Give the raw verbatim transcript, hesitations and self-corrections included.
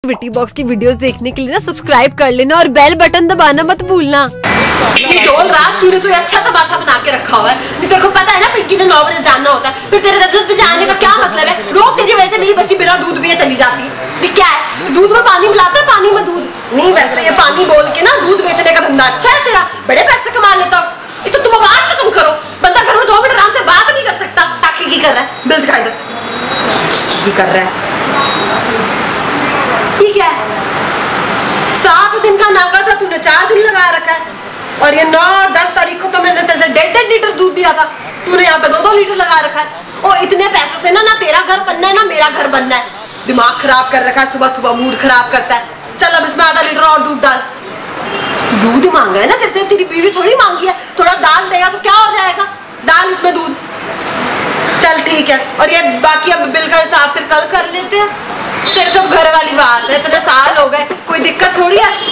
ट्विटी box की videos देखने के लिए ना सब्सक्राइब कर लेना और बेल बटन दबाना मत भूलना। रात तूने तो अच्छा तमाशा बना के रखा हुआ है। तेरे को पता है ना पिंकी ने नौ बजे जानना होता है, फिर तेरे रजत पे जाने का क्या मतलब है? रोज तेरी वजह से मेरी बच्ची बिना दूध पिए चली जाती है। ये क्या है? दूध में पानी मिलाता है, पानी में दूध नहीं। वैसे ये पानी बोल के ना दूध बेचने का धंधा अच्छा है तेरा, बड़े पैसे कमा लेता हो। ये तो तुम आवाज तो तुम करो, बंदा घर में दो मिनट आराम से बात नहीं कर सकता। ताकि की कर रहा है? बिल दिखा इधर, की कर रहा है? ये क्या है? सात दिन का नागा था, तूने चार दिन लगा रखा है। और ये नौ और दस तारीख को तो मैंने तेरे से डेढ़ डेढ़ लीटर दूध दिया था, तूने यहाँ पे दो दो लीटर लगा रखा है। और इतने पैसों से ना ना तेरा घर बनना है ना मेरा घर बनना है। दिमाग खराब कर रखा है, सुबह सुबह मूड खराब करता है। चल अब इसमें आधा लीटर और दूध डाल। दूध ही मांगा है ना तेरे से, तेरी बीवी थोड़ी मांगी है। थोड़ा डाल देगा तो क्या हो जाएगा? डाल इसमें दूध। चल ठीक है। और ये बाकी अब बिल का हिसाब फिर कल कर लेते हैं। तेरे सब घर वाली बात है, इतने साल हो गए, कोई दिक्कत थोड़ी है।